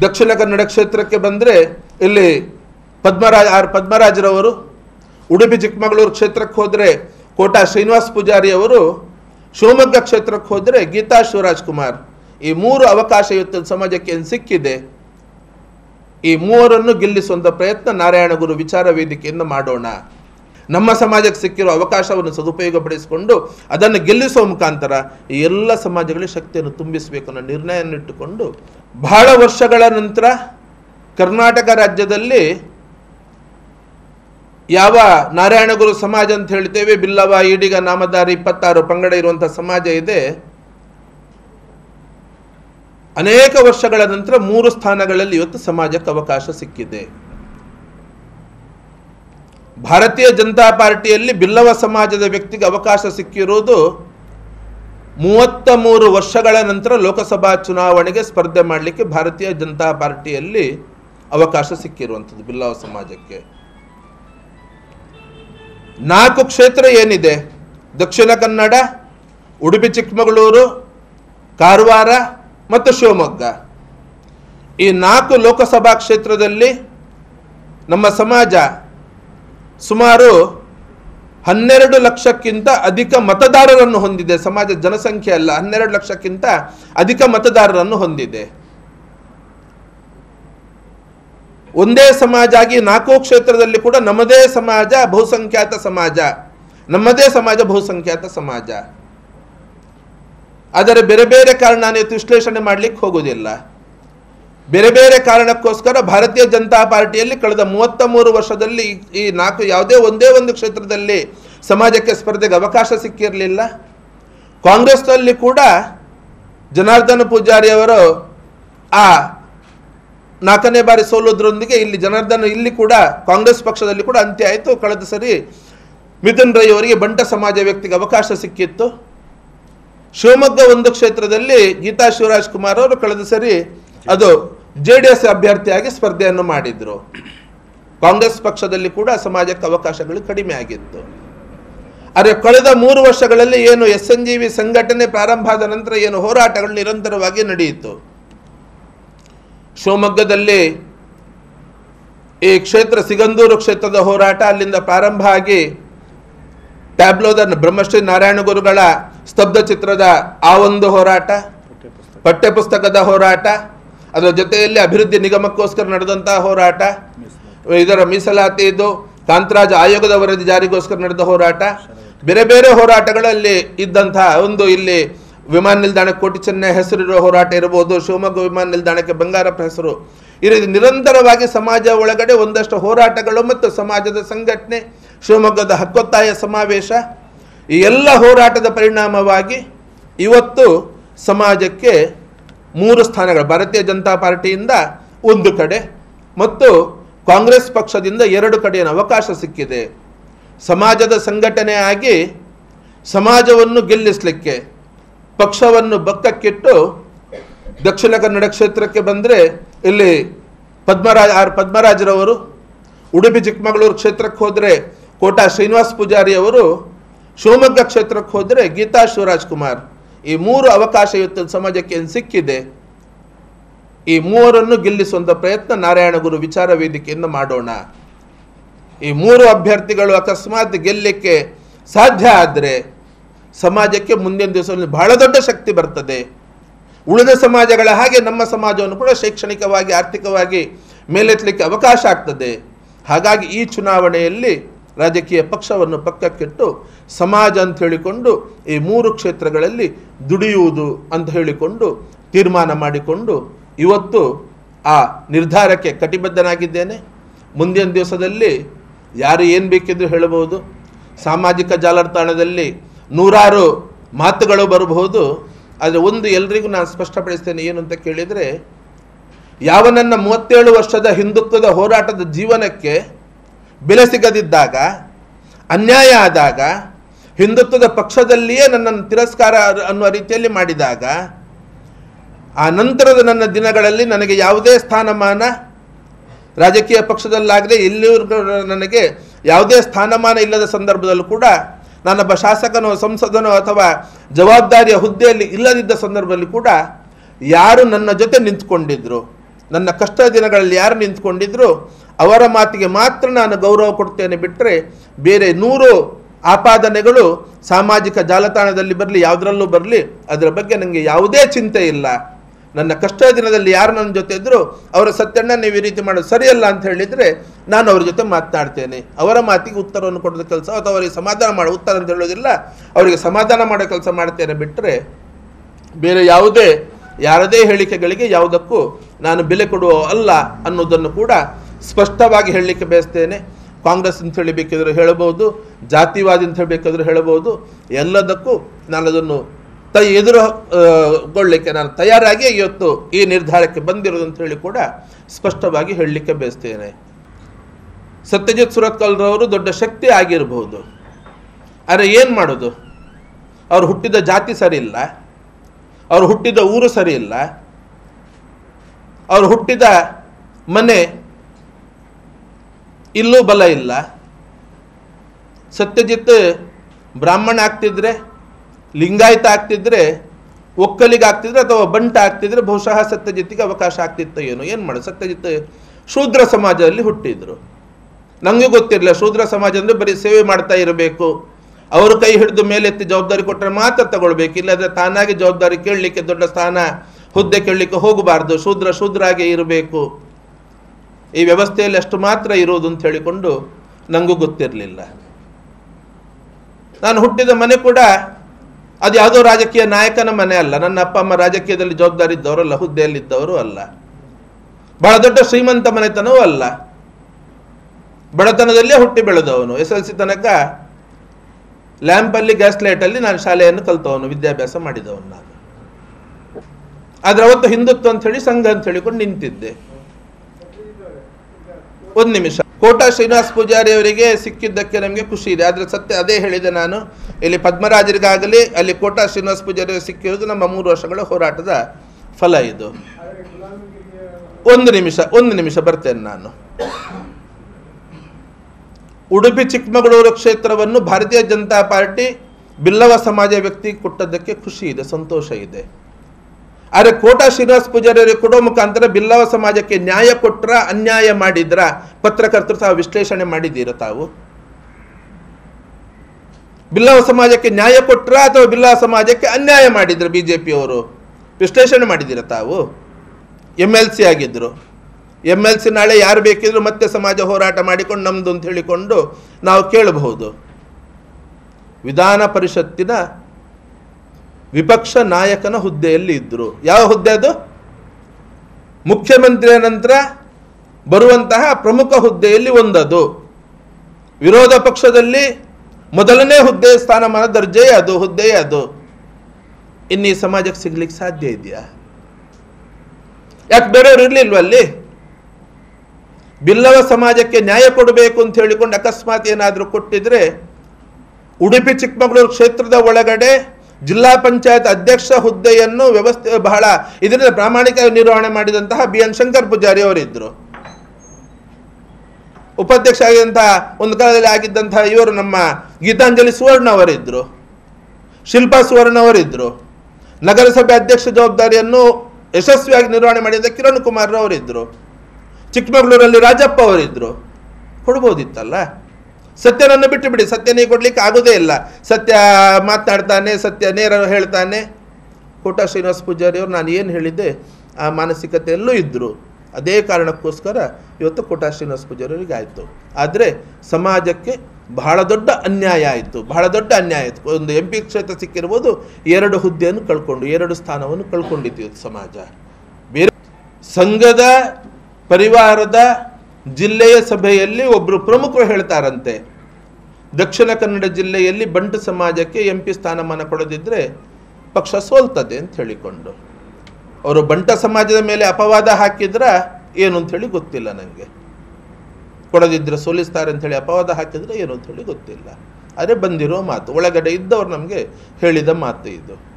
ದಕ್ಷಿಣ ಕನ್ನಡ ಕ್ಷೇತ್ರಕ್ಕೆ ಬಂದರೆ ಇಲ್ಲಿ ಪದ್ಮರಾಜರವರು, ಉಡುಪಿ ಚಿಕ್ಕಮಗಳೂರು ಕ್ಷೇತ್ರಕ್ಕೆ ಹೋದರೆ ಕೋಟಾ ಶ್ರೀನಿವಾಸ್ ಪೂಜಾರಿ ಅವರು, ಶಿವಮೊಗ್ಗ ಕ್ಷೇತ್ರಕ್ಕೆ ಹೋದರೆ ಗೀತಾ ಶಿವರಾಜ್ಕುಮಾರ್. ಈ 3 ಅವಕಾಶ ಇವತ್ತು ಸಮಾಜಕ್ಕೆ ಏನು ಸಿಕ್ಕಿದೆ. ಈ 3ರನ್ನು ಗೆಲ್ಲಿಸುವಂಥ ಪ್ರಯತ್ನ ನಾರಾಯಣಗುರು ವಿಚಾರ ವೇದಿಕೆಯನ್ನು ಮಾಡೋಣ. ನಮ್ಮ ಸಮಾಜಕ್ಕೆ ಸಿಕ್ಕಿರೋ ಅವಕಾಶವನ್ನು ಸದುಪಯೋಗಪಡಿಸಿಕೊಂಡು ಅದನ್ನು ಗೆಲ್ಲಿಸುವ ಮುಖಾಂತರ ಈ ಎಲ್ಲ ಸಮಾಜಗಳಿಗೆ ಶಕ್ತಿಯನ್ನು ತುಂಬಿಸಬೇಕು ಅನ್ನೋ ನಿರ್ಣಯನ್ನಿಟ್ಟುಕೊಂಡು ಬಹಳ ವರ್ಷಗಳ ನಂತರ ಕರ್ನಾಟಕ ರಾಜ್ಯದಲ್ಲಿ ಯಾವ ನಾರಾಯಣಗುರು ಸಮಾಜ ಅಂತ ಹೇಳ್ತೇವೆ, ಬಿಲ್ಲವ, ಈಡಿಗ, ನಾಮಧಾರಿ 26 ಪಂಗಡ ಇರುವಂಥ ಸಮಾಜ ಇದೆ. ಅನೇಕ ವರ್ಷಗಳ ನಂತರ 3 ಸ್ಥಾನಗಳಲ್ಲಿ ಇವತ್ತು ಸಮಾಜಕ್ಕೆ ಅವಕಾಶ ಸಿಕ್ಕಿದೆ. ಭಾರತೀಯ ಜನತಾ ಪಾರ್ಟಿಯಲ್ಲಿ ಬಿಲ್ಲವ ಸಮಾಜದ ವ್ಯಕ್ತಿಗೆ ಅವಕಾಶ ಸಿಕ್ಕಿರುವುದು 33 ವರ್ಷಗಳ ನಂತರ ಲೋಕಸಭಾ ಚುನಾವಣೆಗೆ ಸ್ಪರ್ಧೆ ಮಾಡಲಿಕ್ಕೆ ಭಾರತೀಯ ಜನತಾ ಪಾರ್ಟಿಯಲ್ಲಿ ಅವಕಾಶ ಸಿಕ್ಕಿರುವಂಥದ್ದು ಬಿಲ್ಲವ ಸಮಾಜಕ್ಕೆ. 4 ಕ್ಷೇತ್ರ ಏನಿದೆ, ದಕ್ಷಿಣ ಕನ್ನಡ, ಉಡುಪಿ ಚಿಕ್ಕಮಗಳೂರು, ಕಾರವಾರ ಮತ್ತು ಶಿವಮೊಗ್ಗ, ಈ 4 ಲೋಕಸಭಾ ಕ್ಷೇತ್ರದಲ್ಲಿ ನಮ್ಮ ಸಮಾಜ ಸುಮಾರು 12 ಲಕ್ಷಕ್ಕಿಂತ ಅಧಿಕ ಮತದಾರರನ್ನು ಹೊಂದಿದೆ. ಸಮಾಜ ಜನಸಂಖ್ಯೆ ಅಲ್ಲ, 12 ಲಕ್ಷಕ್ಕಿಂತ ಅಧಿಕ ಮತದಾರರನ್ನು ಹೊಂದಿದೆ. ಒಂದೇ ಸಮಾಜ ಆಗಿ 4 ಕ್ಷೇತ್ರದಲ್ಲಿ ಕೂಡ ನಮ್ಮದೇ ಸಮಾಜ ಬಹುಸಂಖ್ಯಾತ ಸಮಾಜ, ನಮ್ಮದೇ ಸಮಾಜ ಬಹುಸಂಖ್ಯಾತ ಸಮಾಜ. ಆದರೆ ಬೇರೆ ಬೇರೆ ಕಾರಣ ನಾನು ವಿಶ್ಲೇಷಣೆ ಮಾಡಲಿಕ್ಕೆ ಹೋಗೋದಿಲ್ಲ. ಬೇರೆ ಬೇರೆ ಕಾರಣಕ್ಕೋಸ್ಕರ ಭಾರತೀಯ ಜನತಾ ಪಾರ್ಟಿಯಲ್ಲಿ ಕಳೆದ 33 ವರ್ಷದಲ್ಲಿ ಈ 4 ಯಾವುದೇ ಒಂದೇ ಒಂದು ಕ್ಷೇತ್ರದಲ್ಲಿ ಸಮಾಜಕ್ಕೆ ಸ್ಪರ್ಧೆಗೆ ಅವಕಾಶ ಸಿಕ್ಕಿರಲಿಲ್ಲ. ಕಾಂಗ್ರೆಸ್ನಲ್ಲಿ ಕೂಡ ಜನಾರ್ದನ ಪೂಜಾರಿ ಅವರು ಆ 4ನೇ ಬಾರಿ ಸೋಲೋದ್ರೊಂದಿಗೆ ಇಲ್ಲಿ ಕೂಡ ಕಾಂಗ್ರೆಸ್ ಪಕ್ಷದಲ್ಲಿ ಕೂಡ ಅಂತ್ಯ ಆಯಿತು. ಕಳೆದ ಸರಿ ಮಿಥುನ್ ರೈ ಅವರಿಗೆ ಬಂಟ ಸಮಾಜ ವ್ಯಕ್ತಿಗೆ ಅವಕಾಶ ಸಿಕ್ಕಿತ್ತು. ಶಿವಮೊಗ್ಗ ಒಂದು ಕ್ಷೇತ್ರದಲ್ಲಿ ಗೀತಾ ಶಿವರಾಜ್ಕುಮಾರ್ ಅವರು ಕಳೆದ ಸರಿ ಅದು JDS ಅಭ್ಯರ್ಥಿಯಾಗಿ ಸ್ಪರ್ಧೆಯನ್ನು ಮಾಡಿದ್ರು. ಕಾಂಗ್ರೆಸ್ ಪಕ್ಷದಲ್ಲಿ ಕೂಡ ಸಮಾಜಕ್ಕೆ ಅವಕಾಶಗಳು ಕಡಿಮೆ ಆಗಿತ್ತು. ಆದರೆ ಕಳೆದ 3 ವರ್ಷಗಳಲ್ಲಿ ಏನು SNGV ಸಂಘಟನೆ ಪ್ರಾರಂಭ ಆದ ನಂತರ ಏನು ಹೋರಾಟಗಳು ನಿರಂತರವಾಗಿ ನಡೆಯಿತು. ಶಿವಮೊಗ್ಗದಲ್ಲಿ ಈ ಕ್ಷೇತ್ರ ಸಿಗಂದೂರು ಕ್ಷೇತ್ರದ ಹೋರಾಟ ಅಲ್ಲಿಂದ ಪ್ರಾರಂಭ ಆಗಿ ಟ್ಯಾಬ್ಲೋದ ಬ್ರಹ್ಮಶ್ರೀ ನಾರಾಯಣ ಗುರುಗಳ ಸ್ತಬ್ಧ ಚಿತ್ರದ ಆ ಒಂದು ಹೋರಾಟ, ಪಠ್ಯಪುಸ್ತಕದ ಹೋರಾಟ, ಅದರ ಜೊತೆಯಲ್ಲಿ ಅಭಿವೃದ್ಧಿ ನಿಗಮಕ್ಕೋಸ್ಕರ ನಡೆದಂತಹ ಹೋರಾಟ, ಇದರ ಮೀಸಲಾತಿದು ಕಾಂತರಾಜ್ ಆಯೋಗದ ವರದಿ ಜಾರಿಗೋಸ್ಕರ ನಡೆದ ಹೋರಾಟ, ಬೇರೆ ಬೇರೆ ಹೋರಾಟಗಳಲ್ಲಿ ಇದ್ದಂತಹ ಒಂದು ಇಲ್ಲಿ ವಿಮಾನ ನಿಲ್ದಾಣಕ್ಕೆ ಕೋಟಿ ಚೆನ್ನೈ ಹೆಸರಿರೋ ಹೋರಾಟ ಇರಬಹುದು, ಶಿವಮೊಗ್ಗ ವಿಮಾನ ನಿಲ್ದಾಣಕ್ಕೆ ಬಂಗಾರಪ್ಪ ಹೆಸರು, ಈ ರೀತಿ ನಿರಂತರವಾಗಿ ಸಮಾಜ ಒಳಗಡೆ ಒಂದಷ್ಟು ಹೋರಾಟಗಳು ಮತ್ತು ಸಮಾಜದ ಸಂಘಟನೆ, ಶಿವಮೊಗ್ಗದ ಹಕ್ಕೊತ್ತಾಯ ಸಮಾವೇಶ, ಈ ಎಲ್ಲ ಹೋರಾಟದ ಪರಿಣಾಮವಾಗಿ ಇವತ್ತು ಸಮಾಜಕ್ಕೆ 3 ಸ್ಥಾನಗಳು ಭಾರತೀಯ ಜನತಾ ಪಾರ್ಟಿಯಿಂದ 1 ಕಡೆ ಮತ್ತು ಕಾಂಗ್ರೆಸ್ ಪಕ್ಷದಿಂದ 2 ಕಡೆಯ ಅವಕಾಶ ಸಿಕ್ಕಿದೆ. ಸಮಾಜದ ಸಂಘಟನೆ ಆಗಿ ಸಮಾಜವನ್ನು ಗೆಲ್ಲಿಸಲಿಕ್ಕೆ ಪಕ್ಷವನ್ನು ಬಕ್ಕಕ್ಕಿಟ್ಟು ದಕ್ಷಿಣ ಕನ್ನಡ ಕ್ಷೇತ್ರಕ್ಕೆ ಬಂದರೆ ಇಲ್ಲಿ ಪದ್ಮರಾಜರವರು, ಉಡುಪಿ ಚಿಕ್ಕಮಗಳೂರು ಕ್ಷೇತ್ರಕ್ಕೆ ಹೋದರೆ ಕೋಟಾ ಶ್ರೀನಿವಾಸ್ ಪೂಜಾರಿ ಅವರು, ಶಿವಮೊಗ್ಗ ಕ್ಷೇತ್ರಕ್ಕೆ ಹೋದರೆ ಗೀತಾ ಶಿವರಾಜ್ಕುಮಾರ್. ಈ 3 ಅವಕಾಶ ಇವತ್ತು ಸಮಾಜಕ್ಕೆ ಏನು ಸಿಕ್ಕಿದೆ. ಈ 3ರನ್ನು ಗೆಲ್ಲಿಸುವಂಥ ಪ್ರಯತ್ನ ನಾರಾಯಣಗುರು ವಿಚಾರ ವೇದಿಕೆಯನ್ನು ಮಾಡೋಣ. ಈ 3 ಅಭ್ಯರ್ಥಿಗಳು ಅಕಸ್ಮಾತ್ ಗೆಲ್ಲಲಿಕ್ಕೆ ಸಾಧ್ಯ ಆದರೆ ಸಮಾಜಕ್ಕೆ ಮುಂದಿನ ದಿವಸದಲ್ಲಿ ಬಹಳ ದೊಡ್ಡ ಶಕ್ತಿ ಬರ್ತದೆ. ಉಳಿದ ಸಮಾಜಗಳ ಹಾಗೆ ನಮ್ಮ ಸಮಾಜವನ್ನು ಕೂಡ ಶೈಕ್ಷಣಿಕವಾಗಿ ಆರ್ಥಿಕವಾಗಿ ಮೇಲೆತ್ತಲಿಕ್ಕೆ ಅವಕಾಶ ಆಗ್ತದೆ. ಹಾಗಾಗಿ ಈ ಚುನಾವಣೆಯಲ್ಲಿ ರಾಜಕೀಯ ಪಕ್ಷವನ್ನು ಪಕ್ಕಕ್ಕಿಟ್ಟು ಸಮಾಜ ಅಂತ ಹೇಳಿಕೊಂಡು ಈ 3 ಕ್ಷೇತ್ರಗಳಲ್ಲಿ ದುಡಿಯುವುದು ಅಂತ ಹೇಳಿಕೊಂಡು ತೀರ್ಮಾನ ಮಾಡಿಕೊಂಡು ಇವತ್ತು ಆ ನಿರ್ಧಾರಕ್ಕೆ ಕಟಿಬದ್ಧನಾಗಿದ್ದೇನೆ. ಮುಂದಿನ ದಿವಸದಲ್ಲಿ ಯಾರು ಏನು ಬೇಕಿದ್ರೂ ಹೇಳಬಹುದು. ಸಾಮಾಜಿಕ ಜಾಲತಾಣದಲ್ಲಿ 100 ಮಾತುಗಳು ಬರಬಹುದು. ಆದರೆ ಒಂದು ಎಲ್ರಿಗೂ ನಾನು ಸ್ಪಷ್ಟಪಡಿಸ್ತೇನೆ, ಏನು ಅಂತ ಕೇಳಿದರೆ, ಯಾವ ನನ್ನ 37 ವರ್ಷದ ಹಿಂದುತ್ವದ ಹೋರಾಟದ ಜೀವನಕ್ಕೆ ಬೆಲೆ ಸಿಗದಿದ್ದಾಗ, ಅನ್ಯಾಯ ಆದಾಗ, ಹಿಂದುತ್ವದ ಪಕ್ಷದಲ್ಲಿಯೇ ನನ್ನನ್ನು ತಿರಸ್ಕಾರ ಅನ್ನುವ ರೀತಿಯಲ್ಲಿ ಮಾಡಿದಾಗ, ಆ ನಂತರದ ನನ್ನ ದಿನಗಳಲ್ಲಿ ನನಗೆ ಯಾವುದೇ ಸ್ಥಾನಮಾನ ರಾಜಕೀಯ ಪಕ್ಷದಲ್ಲಾಗದೆ ಇಲ್ಲಿವರೆಗೂ ನನಗೆ ಯಾವುದೇ ಸ್ಥಾನಮಾನ ಇಲ್ಲದ ಸಂದರ್ಭದಲ್ಲೂ ಕೂಡ ನಾನೊಬ್ಬ ಶಾಸಕನೋ ಸಂಸದನೋ ಅಥವಾ ಜವಾಬ್ದಾರಿಯ ಹುದ್ದೆಯಲ್ಲಿ ಇಲ್ಲದಿದ್ದ ಸಂದರ್ಭದಲ್ಲಿ ಕೂಡ ಯಾರು ನನ್ನ ಜೊತೆ ನಿಂತ್ಕೊಂಡಿದ್ರು, ನನ್ನ ಕಷ್ಟ ದಿನಗಳಲ್ಲಿ ಯಾರು ನಿಂತ್ಕೊಂಡಿದ್ರು ಅವರ ಮಾತಿಗೆ ಮಾತ್ರ ನಾನು ಗೌರವ ಕೊಡ್ತೇನೆ ಬಿಟ್ಟರೆ ಬೇರೆ 100 ಆಪಾದನೆಗಳು ಸಾಮಾಜಿಕ ಜಾಲತಾಣದಲ್ಲಿ ಬರಲಿ, ಯಾವುದರಲ್ಲೂ ಬರಲಿ, ಅದರ ಬಗ್ಗೆ ನನಗೆ ಯಾವುದೇ ಚಿಂತೆ ಇಲ್ಲ. ನನ್ನ ಕಷ್ಟ ದಿನದಲ್ಲಿ ಯಾರು ನನ್ನ ಜೊತೆ ಇದ್ದರು ಅವರ ಸತ್ಯಣ್ಣ ನೀವು ಈ ರೀತಿ ಮಾಡೋದು ಸರಿಯಲ್ಲ ಅಂತ ಹೇಳಿದರೆ ನಾನು ಅವ್ರ ಜೊತೆ ಮಾತನಾಡ್ತೇನೆ. ಅವರ ಮಾತಿಗೆ ಉತ್ತರವನ್ನು ಕೊಡೋದ ಕೆಲಸ ಅಥವಾ ಅವರಿಗೆ ಸಮಾಧಾನ ಮಾಡೋ ಉತ್ತರ ಅಂತ ಹೇಳೋದಿಲ್ಲ, ಅವರಿಗೆ ಸಮಾಧಾನ ಮಾಡೋ ಕೆಲಸ ಮಾಡ್ತೇನೆ ಬಿಟ್ಟರೆ ಬೇರೆ ಯಾರದೇ ಹೇಳಿಕೆಗಳಿಗೆ ಯಾವುದಕ್ಕೂ ನಾನು ಬೆಲೆ ಕೊಡುವ ಅಲ್ಲ ಅನ್ನೋದನ್ನು ಕೂಡ ಸ್ಪಷ್ಟವಾಗಿ ಹೇಳಲಿಕ್ಕೆ ಬಯಸ್ತೇನೆ. ಕಾಂಗ್ರೆಸ್ ಅಂತ ಹೇಳಿ ಬೇಕಾದರೂ ಹೇಳಬಹುದು, ಜಾತಿವಾದಿ ಅಂತ ಹೇಳಬೇಕಾದ್ರೂ ಹೇಳಬಹುದು, ಎಲ್ಲದಕ್ಕೂ ನಾನು ಅದನ್ನು ಎದುರುಗೊಳ್ಳಲಿಕ್ಕೆ ನಾನು ತಯಾರಾಗಿ ಇವತ್ತು ಈ ನಿರ್ಧಾರಕ್ಕೆ ಬಂದಿರೋದು ಅಂತ ಹೇಳಿ ಕೂಡ ಸ್ಪಷ್ಟವಾಗಿ ಹೇಳಲಿಕ್ಕೆ ಬಯಸ್ತೇನೆ. ಸತ್ಯಜಿತ್ ಸುರತ್ಕಲ್ರವರು ದೊಡ್ಡ ಶಕ್ತಿ ಆಗಿರಬಹುದು, ಆದರೆ ಏನು ಮಾಡೋದು? ಅವರು ಹುಟ್ಟಿದ ಜಾತಿ ಸರಿ ಇಲ್ಲ, ಅವರು ಹುಟ್ಟಿದ ಊರು ಸರಿ ಇಲ್ಲ, ಅವರು ಹುಟ್ಟಿದ ಮನೆ ಇಲ್ಲೂ ಬಲ ಇಲ್ಲ. ಸತ್ಯಜಿತ್ ಬ್ರಾಹ್ಮಣ ಆಗ್ತಿದ್ರೆ, ಲಿಂಗಾಯತ ಆಗ್ತಿದ್ರೆ, ಒಕ್ಕಲಿಗ ಆಗ್ತಿದ್ರೆ ಅಥವಾ ಬಂಟ ಆಗ್ತಿದ್ರೆ ಬಹುಶಃ ಸತ್ಯಜಿತ್ತಿಗೆ ಅವಕಾಶ ಆಗ್ತಿತ್ತು ಏನು ಮಾಡೋದು? ಸತ್ಯಜಿತ್ ಶೂದ್ರ ಸಮಾಜದಲ್ಲಿ ಹುಟ್ಟಿದ್ರು. ನನಗೆ ಗೊತ್ತಿರಲಿಲ್ಲ ಶೂದ್ರ ಸಮಾಜ ಅಂದರೆ ಬರೀ ಸೇವೆ ಮಾಡ್ತಾ ಇರಬೇಕು, ಅವರು ಕೈ ಹಿಡಿದು ಮೇಲೆತ್ತಿ ಜವಾಬ್ದಾರಿ ಕೊಟ್ಟರೆ ಮಾತ್ರ ತಗೊಳ್ಬೇಕು, ಇಲ್ಲಾಂದರೆ ತಾನಾಗಿ ಜವಾಬ್ದಾರಿ ಕೇಳಲಿಕ್ಕೆ ದೊಡ್ಡ ಸ್ಥಾನ ಹುದ್ದೆ ಕೇಳಲಿಕ್ಕೆ ಹೋಗಬಾರ್ದು, ಶೂದ್ರಾಗೆ ಇರಬೇಕು, ಈ ವ್ಯವಸ್ಥೆಯಲ್ಲಿ ಅಷ್ಟು ಮಾತ್ರ ಇರೋದು ಅಂತ ಹೇಳಿಕೊಂಡು ನನಗೂ ಗೊತ್ತಿರಲಿಲ್ಲ. ನಾನು ಹುಟ್ಟಿದ ಮನೆ ಕೂಡ ಅದು ಯಾವುದೋ ರಾಜಕೀಯ ನಾಯಕನ ಮನೆ ಅಲ್ಲ, ನನ್ನ ಅಪ್ಪ ಅಮ್ಮ ರಾಜಕೀಯದಲ್ಲಿ ಜವಾಬ್ದಾರಿ ಇದ್ದವರಲ್ಲ, ಹುದ್ದೆಯಲ್ಲಿದ್ದವರು ಅಲ್ಲ, ಬಹಳ ದೊಡ್ಡ ಶ್ರೀಮಂತ ಮನೆತನವೂ ಅಲ್ಲ, ಬಡತನದಲ್ಲೇ ಹುಟ್ಟಿ ಬೆಳೆದವನು. SLC ತನಕ ಲ್ಯಾಂಪಲ್ಲಿ ಗ್ಯಾಸ್ ಲೈಟಲ್ಲಿ ನಾನು ಶಾಲೆಯನ್ನು ಕಲ್ತವನು, ವಿದ್ಯಾಭ್ಯಾಸ ಮಾಡಿದವನು ನಾನು. ಆದರೆ ಅವತ್ತು ಹಿಂದುತ್ವ ಅಂತ ಹೇಳಿ ಸಂಘ ಅಂತ ಹೇಳಿಕೊಂಡು ನಿಂತಿದ್ದೆ. ಒಂದು ನಿಮಿಷ, ಕೋಟಾ ಶ್ರೀನಿವಾಸ ಪೂಜಾರಿ ಅವರಿಗೆ ಸಿಕ್ಕಿದ್ದಕ್ಕೆ ನಮಗೆ ಖುಷಿ ಇದೆ, ಆದರೆ ಸತ್ಯ ಅದೇ ಹೇಳಿದೆ ನಾನು, ಇಲ್ಲಿ ಪದ್ಮರಾಜರಿಗಾಗಲಿ ಅಲ್ಲಿ ಕೋಟಾ ಶ್ರೀನಿವಾಸ ಪೂಜಾರಿ ಸಿಕ್ಕಿರೋದು ನಮ್ಮ 3 ವರ್ಷಗಳ ಹೋರಾಟದ ಫಲ ಇದು. ಒಂದು ನಿಮಿಷ ಬರ್ತೇನೆ ನಾನು. ಉಡುಪಿ ಚಿಕ್ಕಮಗಳೂರು ಕ್ಷೇತ್ರವನ್ನು ಭಾರತೀಯ ಜನತಾ ಪಾರ್ಟಿ ಬಿಲ್ಲವ ಸಮಾಜ ವ್ಯಕ್ತಿ ಕೊಟ್ಟದ್ದಕ್ಕೆ ಖುಷಿ ಇದೆ, ಸಂತೋಷ ಇದೆ. ಆದರೆ ಕೋಟಾ ಶ್ರೀನಿವಾಸ ಪೂಜಾರಿ ಅವರಿಗೆ ಕೊಡೋ ಮುಖಾಂತರ ಬಿಲ್ಲವ ಸಮಾಜಕ್ಕೆ ನ್ಯಾಯ ಕೊಟ್ರ ಅನ್ಯಾಯ ಮಾಡಿದ್ರ ಪತ್ರಕರ್ತರು ತಾವು ವಿಶ್ಲೇಷಣೆ ಮಾಡಿದ್ದೀರ? ತಾವು ಬಿಲ್ಲವ ಸಮಾಜಕ್ಕೆ ನ್ಯಾಯ ಕೊಟ್ರ ಅಥವಾ ಬಿಲ್ಲವ ಸಮಾಜಕ್ಕೆ ಅನ್ಯಾಯ ಮಾಡಿದ್ರ ಬಿಜೆಪಿಯವರು ವಿಶ್ಲೇಷಣೆ ಮಾಡಿದ್ದೀರ? ತಾವು MLC ಆಗಿದ್ರು, MLC ನಾಳೆ ಯಾರು ಬೇಕಿದ್ರು ಮತ್ತೆ ಸಮಾಜ ಹೋರಾಟ ಮಾಡಿಕೊಂಡು ನಮ್ದು ಅಂತ ಹೇಳಿಕೊಂಡು ನಾವು ಕೇಳಬಹುದು. ವಿಧಾನ ಪರಿಷತ್ತಿನ ವಿಪಕ್ಷ ನಾಯಕನ ಹುದ್ದೆಯಲ್ಲಿ ಇದ್ದರು. ಯಾವ ಹುದ್ದೆ ಅದು? ಮುಖ್ಯಮಂತ್ರಿಯ ನಂತರ ಬರುವಂತಹ ಪ್ರಮುಖ ಹುದ್ದೆಯಲ್ಲಿ ಒಂದದು. ವಿರೋಧ ಪಕ್ಷದಲ್ಲಿ ಮೊದಲನೇ ಹುದ್ದೆ ಸ್ಥಾನಮಾನ ದರ್ಜೆ ಅದು, ಹುದ್ದೆಯೇ ಅದು. ಇನ್ನು ಈ ಸಮಾಜಕ್ಕೆ ಸಿಗ್ಲಿಕ್ಕೆ ಸಾಧ್ಯ ಇದೆಯಾ? ಯಾಕೆ ಬೇರೆಯವರು ಇರಲಿಲ್ವ ಅಲ್ಲಿ? ಬಿಲ್ಲವ ಸಮಾಜಕ್ಕೆ ನ್ಯಾಯ ಕೊಡಬೇಕು ಅಂತ ಹೇಳಿಕೊಂಡು ಅಕಸ್ಮಾತ್ ಏನಾದರೂ ಕೊಟ್ಟಿದ್ರೆ ಉಡುಪಿ ಚಿಕ್ಕಮಗಳೂರು ಕ್ಷೇತ್ರದ ಒಳಗಡೆ ಜಿಲ್ಲಾ ಪಂಚಾಯತ್ ಅಧ್ಯಕ್ಷ ಹುದ್ದೆಯನ್ನು ವ್ಯವಸ್ಥೆ ಬಹಳ ಇದರಿಂದ ಪ್ರಾಮಾಣಿಕ ನಿರ್ವಹಣೆ ಮಾಡಿದಂತಹ BN ಶಂಕರ್ ಪೂಜಾರಿ ಅವರಿದ್ದರು. ಉಪಾಧ್ಯಕ್ಷ ಆಗಿದ್ದಂತಹ ಒಂದು ಕಾಲದಲ್ಲಿ ಆಗಿದ್ದಂತಹ ಇವರು ನಮ್ಮ ಗೀತಾಂಜಲಿ ಸುವರ್ಣ ಅವರಿದ್ದರು, ಶಿಲ್ಪಾ ಸುವರ್ಣ ಅವರಿದ್ದರು. ನಗರಸಭೆ ಅಧ್ಯಕ್ಷ ಜವಾಬ್ದಾರಿಯನ್ನು ಯಶಸ್ವಿಯಾಗಿ ನಿರ್ವಹಣೆ ಮಾಡಿದ ಕಿರಣ್ ಕುಮಾರ್ ಅವರಿದ್ದರು. ಚಿಕ್ಕಮಗಳೂರಲ್ಲಿ ರಾಜಪ್ಪ ಅವರಿದ್ದರು. ಕೊಡ್ಬೋದಿತ್ತಲ್ಲ. ಸತ್ಯನನ್ನು ಬಿಟ್ಟು ಬಿಡಿ, ಸತ್ಯನೇ ಕೊಡ್ಲಿಕ್ಕೆ ಆಗೋದೇ ಇಲ್ಲ. ಸತ್ಯ ಮಾತನಾಡ್ತಾನೆ, ಸತ್ಯ ನೇರ ಹೇಳ್ತಾನೆ. ಕೋಟಾ ಶ್ರೀನಿವಾಸ ಪೂಜಾರಿ ಅವರು ನಾನು ಏನು ಹೇಳಿದ್ದೆ ಆ ಮಾನಸಿಕತೆಯಲ್ಲೂ ಇದ್ದರು. ಅದೇ ಕಾರಣಕ್ಕೋಸ್ಕರ ಇವತ್ತು ಕೋಟಾ ಶ್ರೀನಿವಾಸ ಪೂಜಾರಿ ಅವರಿಗೆ ಆಯಿತು. ಆದರೆ ಸಮಾಜಕ್ಕೆ ಬಹಳ ದೊಡ್ಡ ಅನ್ಯಾಯ ಆಯಿತು, ಬಹಳ ದೊಡ್ಡ ಅನ್ಯಾಯ ಆಯಿತು. ಒಂದು MP ಕ್ಷೇತ್ರ ಸಿಕ್ಕಿರ್ಬೋದು, 2 ಹುದ್ದೆಯನ್ನು ಕಳ್ಕೊಂಡು 2 ಸ್ಥಾನವನ್ನು ಕಳ್ಕೊಂಡಿತ್ತು ಸಮಾಜ. ಬೇರೆ ಸಂಘದ ಪರಿವಾರದ ಜಿಲ್ಲೆಯ ಸಭೆಯಲ್ಲಿ ಒಬ್ಬರು ಪ್ರಮುಖರು ಹೇಳ್ತಾರಂತೆ, ದಕ್ಷಿಣ ಕನ್ನಡ ಜಿಲ್ಲೆಯಲ್ಲಿ ಬಂಟ ಸಮಾಜಕ್ಕೆ MP ಸ್ಥಾನಮಾನ ಕೊಡದಿದ್ದರೆ ಪಕ್ಷ ಸೋಲ್ತದೆ ಅಂತ ಹೇಳಿಕೊಂಡು ಅವರು ಬಂಟ ಸಮಾಜದ ಮೇಲೆ ಅಪವಾದ ಹಾಕಿದ್ರ ಏನು ಅಂತ ಹೇಳಿ ಗೊತ್ತಿಲ್ಲ ನನಗೆ. ಕೊಡದಿದ್ದರೆ ಸೋಲಿಸ್ತಾರೆ ಅಂಥೇಳಿ ಅಪವಾದ ಹಾಕಿದ್ರೆ ಏನು ಅಂಥೇಳಿ ಗೊತ್ತಿಲ್ಲ. ಆದರೆ ಬಂದಿರೋ ಮಾತು, ಒಳಗಡೆ ಇದ್ದವ್ರು ನಮಗೆ ಹೇಳಿದ ಮಾತು ಇದು.